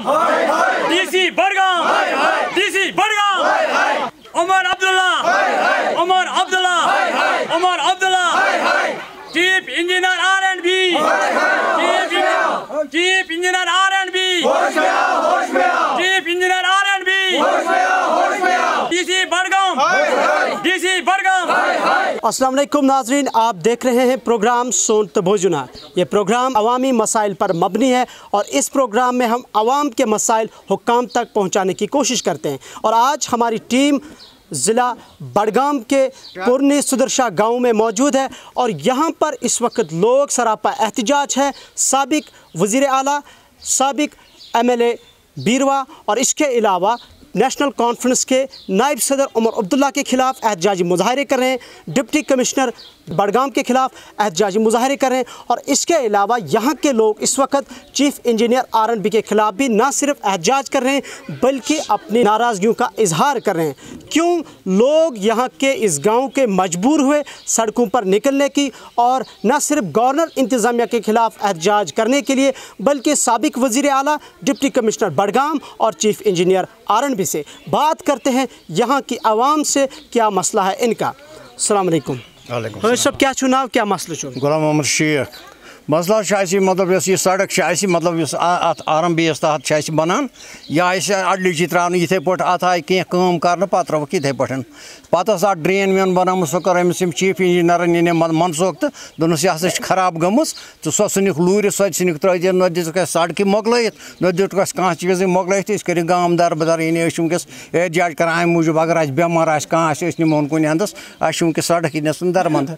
DC Budgam, DC Budgam, Omar Abdullah, Omar Abdullah, Omar Abdullah, Chief Engineer R&B, Chief Engineer R&B, Chief Engineer R&B, DC Budgam, DC Budgam. अस्सलाम वालेकुम नाजरीन, आप देख रहे हैं programme सोन तबोजुना। ये प्रोग्राम अवामी मसाइल पर मबनी है और इस प्रोग्राम में हम आवाम के मसाइल हुक्काम तक पहुंचाने की कोशिश करते हैं। और आज हमारी टीम ज़िला बडगाम के पुरन सदरशाह गांव में मौजूद है और यहाँ पर इस वक्त लोग सरापा एहतजाज है साबिक वज़ीर आला, साबिक MLA बीरवा और इसके अलावा नेशनल कॉन्फ्रेंस के नायब सदर उमर अब्दुल्ला के ख़िलाफ़ एहतजाजी मुजाहरे कर रहे हैं। डिप्टी कमिश्नर बडगाम के ख़िलाफ़ एहतजाजी मुजाहरे कर रहे हैं और इसके अलावा यहाँ के लोग इस वक्त चीफ इंजीनियर R&B के ख़िलाफ़ भी ना सिर्फ एहतजाज कर रहे हैं बल्कि अपनी नाराज़गियों का इजहार कर रहे हैं। क्यों लोग यहाँ के इस गाँव के मजबूर हुए सड़कों पर निकलने की और न सिर्फ गवर्नर इंतज़ामिया के ख़िलाफ़ एहतजाज करने के लिए बल्कि साबिक वज़ीर आला, डिप्टी कमिश्नर बडगाम और चीफ इंजीनियर R&B से बात करते हैं यहाँ की आवाम से क्या मसला है इनका। अस्सलाम वालेकुम। वालेकुम सब क्या चुनाव क्या मसला चुन गुलाम मोहम्मद शेख मसला मतलब यह सड़क मतलब R&B तहत बनान यह अडली त्रान इथे पे अत आय कम कर पे त्रोक इथे पे पे ड्रेन वेन बना सो कर चीफ इंजीनियर मनसोख तो दोनस यह खराब गम तो सो सुनिक लूर सो सुनिक त्र न दिख सड़क मोकलत न दिख कह चीज़ मोकलत कर गाम दर बदर वनकस एहतजाज कर अमे मूजूब अगर बेमार आमोन कुन अंदस वनकस सड़क इन दरमंद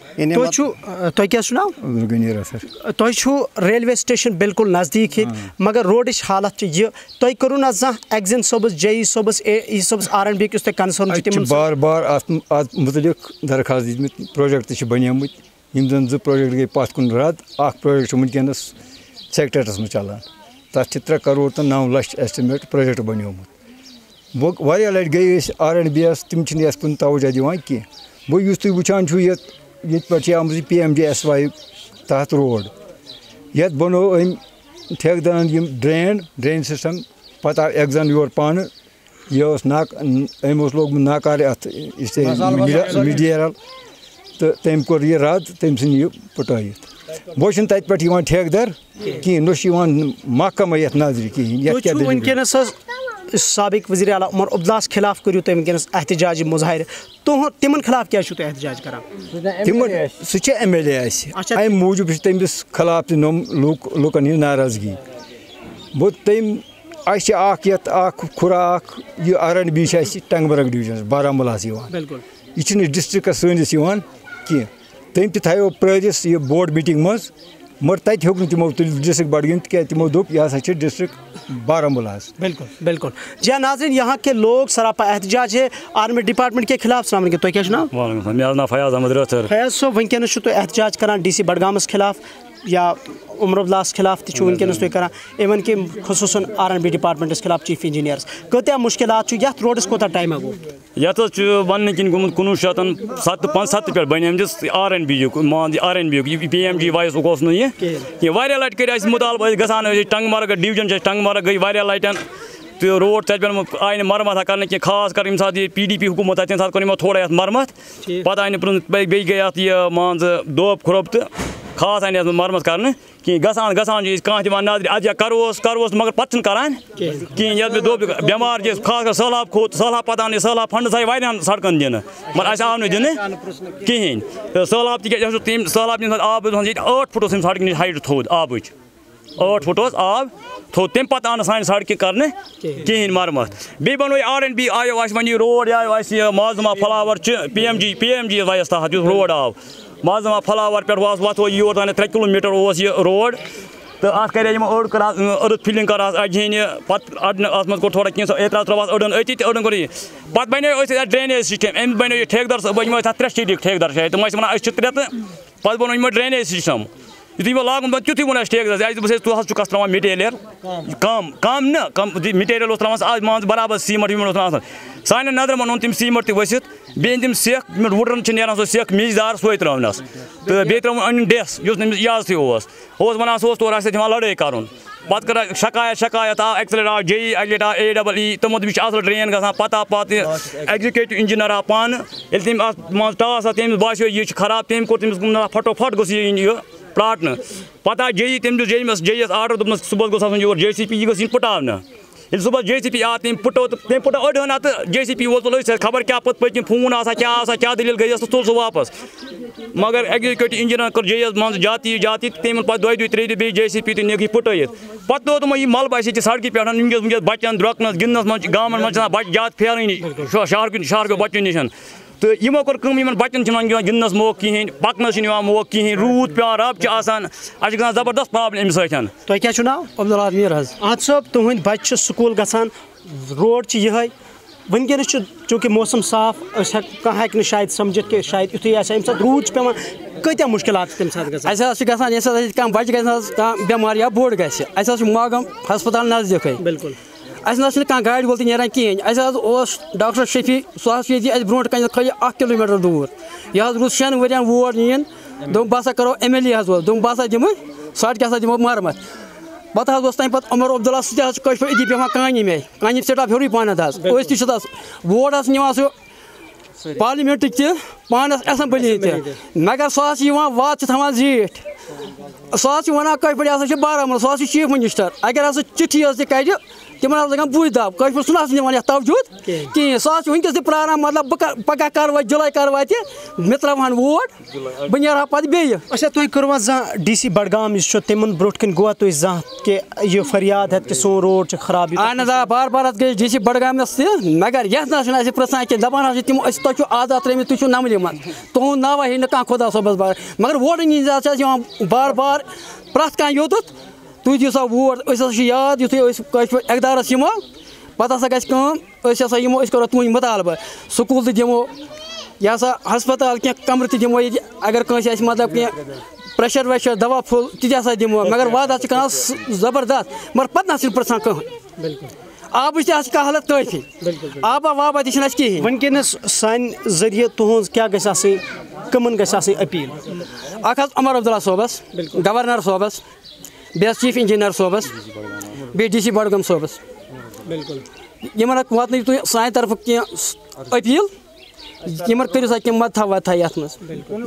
रेलवे स्टेशन बिल्कुल नज़दीक मगर रोडच हालत तुम करू ना एग्जिन सोबस JE सोबस AE सोबस R&B किस कंसर्न बार बार मुतलिक दरखास्त दित प्रोजेक्ट बनेमुत यम जो प्रोजेक्ट गई पत कुन रद प्रोजेक्ट वनकस सेक्रेटरीस में चलान तथ 3 करोड़ तो 9 लाख एस्टिमेट प्रोजेक्ट बनेमुत वारिया लट गई R&B तम कुन तवज्जो दिवान की वो तुम वुचान ये पे PMGSY तहत रोड ये बनो ठेकेदारन ड्रेन सिस्टम पता एग्जाम योर पान यह लोग नाकार अत मीडियल तो तम कोर यह रद तम सन यह पटायत वो तत पे ठेकेदार कहीं न महकमा ये नजर कहीं साबिक वज़ीर आला उमर अब्दुल्ला खिलाफ करू तुम वनकस एहतजाज मुजाहिर तो तिमन खिलाफ क्या एहतजाज कर सह MLA अमे मूजूब तमिस खिलाफ लूकन हज नाराजगी वो तम खुरा यह R&B टंगमर्ग डिवीजन बारामूला यह डिस्ट्रिक्ट सैनिस कह तम थो प्रस यह बोर्ड मीटिंग मज मगर तत हेक तमो तुल डिस्ट्रिक्ट बडगम तमो दोप यह डिस्ट्रिक्ट बारामूला। बिल्कुल बिल्कुल जी हाँ नाज़रीन, यहाँ के लोग सरापा एहतजाज है R&B डिपार्टमेंट के खिलाफ। सलाम अलैकुम, क्या नाम? फयाज अहमद रथर। फयाज सो वनकस एहतजाज करान DC बडगामस खिलाफ या उमर अब्दुल्ला खिलाफ वनकस तुम इवन कि खुसूसन R&B डिपार्टमेंटस खिलाफ चीफ इंजीनियर्स कत्या मुश्किलात ये रोडस कोता टाइम गो ये वन किन गुम 1975 पे बने R&B PMGY यह वारिया लट कर मुतालबा गसान टंगमर्ग डिवीजन टंगमर्ग गई वारिया लटन तो रोड तक आय मरम्मत कर खास कर ये साथ PDP हुकूमत तम सात कर थोड़ा मरम्मत पता आय गई मान दोप खुरब तो खास आने मरम्मत कर गसान कह नजर अद करोस मगर पे करान कहें दोप बेमार खास कर सैलाब खोत सैलाब पता आने सैलाब फंड आए वारियान सड़कन दिन मगर अस आव दिन कहें सैलाब तम सैलाब आब 8 फुट सड़क नश हाइट थोद आब 8 फुट आब थोद तम पे आन सान सड़क कर कहें मरम्मत बे बनो R&B आयो वन रोड आयो माजमा फ्लावर PMG वयस तहत रोड आव माजमा फ्लावर पे वो योर 3 किलोमीटर यह रोड तो अत कर अर्थ फिलिंग कर अजन पे कोर थोड़ा कह एतरा त्रवास अड़न अति अड़न कोर पे बने ड्रेनेज सिस्टम अम बनो ठेकेदार बन 3 स्टेट ठेकेदार तम वन 3 तो पे बनो ड्रेनेज सिस्टम यु लागन तुथु वन ठेकेदार तुस त्रावान मटीरियल कम न कम मटीरियल त्रावान मान बराबर सीमेंट सान नजर मन तम सीमेंट वसित बेन तम सेख वुडरन नान सो सेख मिजदार सोई त्रवनस तो बे त्रवन अन डेस इजाजत वन सो तौर दिवान लड़ाई कर پتہ کر شکایت آو اکہِ لٹہِ آو JE اکہِ لٹہِ آو AEE تِمو دوٚپ یہِ چھِ اصل ڈرین گژھان پتہٕ آو ایگزیکیٹو انجینئر آو پانہٕ ییٚلہِ تٔمۍ اتھ منٛز ٹاس آو تٔمِس باسیو یہِ چھُ خراب تٔمۍ کوٚر تٔمِس پھٹوپھٹ گوٚژھ یہِ پرٛاٹنہٕ پتہٕ آو JE تٔمۍ دیُت JE یس آرڈر دوٚپنس صُبحس گوٚژھ آسُن یور JCP یہِ گٔژھ یِنۍ پٕٹاونہٕ ییٚلہِ صُبحس JCP آو تٔمۍ پٕٹو تہٕ تٔمۍ پٕٹو أڑ ہنا تہٕ JCP وول تُل أسۍ خبر کیٛاہ پتہٕ پٔتۍ کِنۍ فون آسا کیٛاہ دٔلیٖل گٔیَس تہٕ تُل سُہ واپس مگر ایگزیکیٹو انجینئرن کوٚر JE یس منٛز جاتی تہٕ تٔمۍ ووٚن پتہٕ 2 دۄہہِ 3 دۄہہِ بیٚیہِ JCP تہٕ نِکھ یہِ پٕٹٲیِتھ پتہٕ ترٛوو تِمو یہِ ملبہٕ اَسہِ ییٚتہِ سڑکہِ پٮ۪ٹھ وٕنکٮ۪س بچن درٛۄکنس گِنٛدنس منٛز گامن منٛز چھِ آسان بچہِ زیادٕ پھیرٲنی شہرکیو بچو نِش تہٕ یِمو کوٚر کٲم یِمن بچن چھِنہٕ وۄنۍ دِوان گِنٛدنس موقعہٕ کِہیٖنۍ پکنس چھِنہٕ یِوان موقعہٕ کِہیٖنۍ روٗد پیٚوان رب چھِ آسان اَسہِ چھِ گژھان زبردست پرابلم اَمہِ سۭتۍ تۄہہِ کیٛاہ چھُو ناو عبدالعظمیٖر حظ عادل صٲب تُہٕنٛدۍ بچہِ چھِ سکوٗل گژھان روڈ چھِ یِہے وٕنکیٚنس چھُ چوٗنٛکہِ موسم صاف أسۍ کانٛہہ ہیٚکہِ نہٕ شاید سمجھِتھ کہِ شاید یُتھُے آسہِ اَمہِ ساتہٕ روٗد چھُ پیٚوان کۭتیاہ مُشکِلات چھِ تَمہِ ساتہٕ گژھان اَسہِ حظ چھِ گژھان ییٚمہِ ساتہٕ اَسہِ کانٛہہ بَچہِ گژھِ حظ کانٛہہ بٮ۪مار یا بوٚڑ گژھِ اَسہِ حظ چھُ ماگام ہسپتال نزدیٖکٕے بِلکُل اَسہِ نہ حظ چھِنہٕ کانٛہہ گاڑِ وول تہِ نیران کِہیٖنۍ اَسہِ حظ اوس ڈاکٹر شفیع سُہ حظ چھُ ییٚتہِ اَسہِ برونٛٹھ کَنہِ خٲلی 1 کِلوٗمیٖٹر دوٗر یہِ حظ روٗد 6 ؤرۍیَن وور نِیِن دوٚپ بہٕ ہسا کرو MLA حظ اوس دوٚپ بہٕ ہسا دِمہٕ سڑکہِ ہسا دِمو مرمت پتہٕ حظ اوس تَمہِ پتہٕ عمر عبداللہ سُہ تہِ حظ چھُ کٲشِر پٲٹھۍ أتی بیٚہوان کانہِ مےٚ کانہِ سِٹاپ ہیوٚرُے پہنتھ حظ أسۍ تہِ چھِ تَس ووٹ حظ نِوان سُہ پارلِمنٹٕکۍ تہِ پانس ایسمبلی تہِ مگر سُہ حظ چھُ یِوان وعدٕ چھِ تھاوان زیٖٹھ سُہ حظ چھُ وَنان کٲشِر پٲٹھۍ ہسا چھُ بارہمولہ سُہ حظ چھُ چیٖف مِنِسٹر اگر حظ سُہ چِٹھی حظ تہِ کَڑِ تِمن حظ لگان بُتھِ دب کٲشِر پٲٹھۍ چھُنہٕ حظ نِوان یَتھ توجوٗد کِہیٖنۍ سُہ حظ چھُ وٕنکیٚس تہِ پرٛاران مطلب بہٕ پگاہ کر واتہِ جُلاے کر واتہِ مےٚ ترٛاوہن ووٹ بہٕ نیرٕ ہا پتہٕ بیٚیہِ اچھا تُہۍ کوٚروا زانٛہہ DC بڈگام یُس چھُ تِمن برونٛٹھ کَنۍ گوٚوا تُہۍ زانٛہہ کہِ یہِ فریاد ہٮ۪تھ کہِ سون روڈ چھُ خراب اہن حظ آ بار بار حظ گٔے DC بڈگامس تہِ مگر یتھ نہ حظ چھِنہٕ اَسہِ پرٛژھان کینٛہہ دپان حظ چھِ تِم أسۍ تۄہہِ چھُو آزاد ترٛٲمٕتۍ تُہۍ چھِو نملہِ منٛز تُہُنٛد ناوا ہیٚیہِ نہٕ کانٛہہ خۄدا صٲبس بار مگر ووٹن ہِنٛدۍ حظ چھِ اَسہِ یِوان بار بار پرٛٮ۪تھ کانٛہہ یوٚتُتھ تُہۍ دِیِو سا ووٹ أسۍ ہسا چھِ یاد یُتھُے أسۍ کٲشِر پٲٹھۍ اقدارس یِمو پتہٕ ہسا گژھِ کٲم أسۍ ہسا یِمو أسۍ کرو تُہُنٛدۍ مُطالبہٕ سکوٗل تہِ دِمو یہِ ہسا ہسپتال کینٛہہ کمرٕ تہِ دِمو ییٚتہِ اگر کٲنٛسہِ آسہِ مطلب کینٛہہ پریشر ویشر دوا پھوٚل تہِ تہِ ہسا دِمو مگر وعدٕ حظ چھِ کران زبردست مگر پتہٕ نہ حظ چھِنہٕ پرٛژھان کٕہٕنۍ آبٕچ تہِ حظ چھِ کانٛہہ حالت کٲفی آبا وابا تہِ چھِنہٕ اَسہِ کِہیٖنۍ وٕنکیٚنس سانہِ ذٔریعہٕ تُہٕنٛز کیٛاہ گژھِ آسٕنۍ کٕمن گژھِ آسٕنۍ أپیٖل اکھ حظ عمر عبداللہ صٲبس گورنر صٲبس بیٚیہِ حظ چیٖف انجیٖنر صٲبس بیٚیہِ DC بڈگام صٲبس بِلکُل یِمن واتنٲیِو تُہۍ سانہِ طرفہٕ کینٛہہ أپیٖل یِمن کٔرِو سا کینٛہہ مدتھا وَدتھا یَتھ منٛز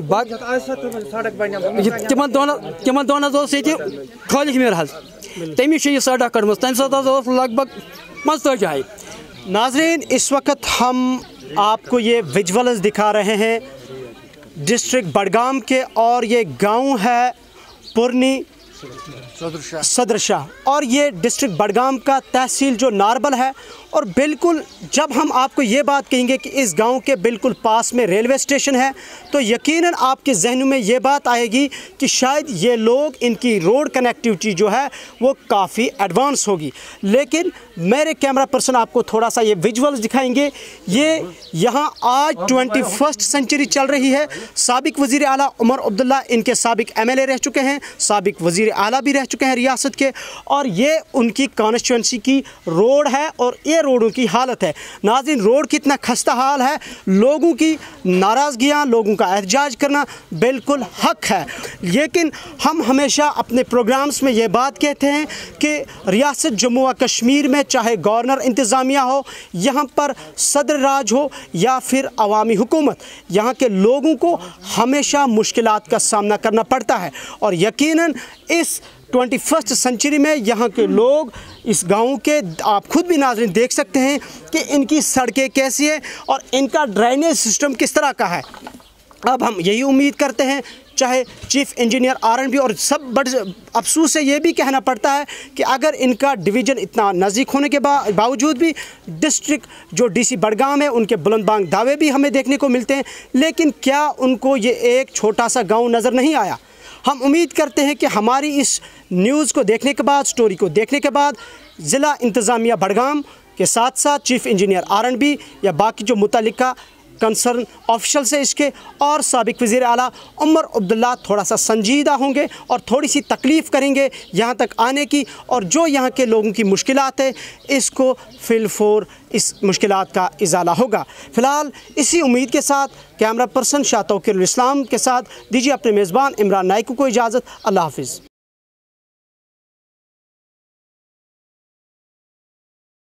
تِمن دۄہن حظ اوس ییٚتہِ خالق میٖر حظ تٔمِس چھِ یہِ سڑک کٔڑمٕژ تَمہِ ساتہٕ حظ اوس لگ بگ 45 جایہِ ناظرین اس وقت ہم آپ کو یہ ویجولز دکھا رہے ہیں ڈسٹرکٹ بڈگام کے اور یہ گاؤں ہے پرنی صدرشاہ اور یہ ڈسٹرکٹ بڈگام کا تحصیل جو ناربل ہے اور بالکل جب ہم آپ کو یہ بات کہیں گے کہ اس گاؤں کے بالکل پاس میں ریلوے اسٹیشن ہے تو یقیناً آپ کے ذہنوں میں یہ بات آئے گی کہ شاید یہ لوگ ان کی روڈ کنیکٹیوٹی جو ہے وہ کافی ایڈوانس ہوگی لیکن میرے کیمرہ پرسن آپ کو تھوڑا سا یہ ویجولز دکھائیں گے یہ یہاں آج 21 سنچری چل رہی ہے سابق وزیر اعلیٰ عمر عبداللہ ان کے سابق MLA رہ چکے ہیں سابق وزیر اعلیٰ بھی رہ چکے ہیں ریاست کے اور یہ ان کی کانسٹیچوئنسی کی روڈ ہے اور یہ روڈوں کی حالت ہے ناظرین روڈ کتنا خستہ حال ہے لوگوں کی ناراضگیاں لوگوں کا احتجاج کرنا بالکل حق ہے لیکن ہم ہمیشہ اپنے پروگرامز میں یہ بات کہتے ہیں کہ ریاست جموں و کشمیر میں چاہے گورنر انتظامیہ ہو یہاں پر صدر راج ہو یا پھر عوامی حکومت یہاں کے لوگوں کو ہمیشہ مشکلات کا سامنا کرنا پڑتا ہے اور یقیناً اس 21 سنچری میں یہاں کے لوگ اس گاؤں کے آپ خود بھی ناظرین دیکھ سکتے ہیں کہ ان کی سڑکیں کیسی ہیں اور ان کا ڈرینیج سسٹم کس طرح کا ہے اب ہم یہی امید کرتے ہیں چاہے چیف انجینئر R&B اور سب بڑے افسوس سے یہ بھی کہنا پڑتا ہے کہ اگر ان کا ڈویژن اتنا نزدیک ہونے کے باوجود بھی ڈسٹرکٹ جو DC بڈگام ہے ان کے بلند بانگ دعوے بھی ہمیں دیکھنے کو ملتے ہیں لیکن کیا ان کو یہ ایک چھوٹا سا گاؤں نظر نہیں آیا ہم امید کرتے ہیں کہ ہماری اس نیوز کو دیکھنے کے بعد سٹوری کو دیکھنے کے بعد ضلع انتظامیہ بڈگام کے ساتھ ساتھ چیف انجینئر R&B یا باقی جو متعلقہ کنسرن آفیشلز ہیں اس کے اور سابق وزیر اعلیٰ عمر عبداللہ تھوڑا سا سنجیدہ ہوں گے اور تھوڑی سی تکلیف کریں گے یہاں تک آنے کی اور جو یہاں کے لوگوں کی مشکلات ہیں اس کو فی الفور اس مشکلات کا ازالہ ہوگا فی الحال اسی امید کے ساتھ کیمرہ پرسن شاہ توقیر الاسلام کے ساتھ دیجیے اپنے میزبان عمران نائکو کو اجازت اللہ حافظ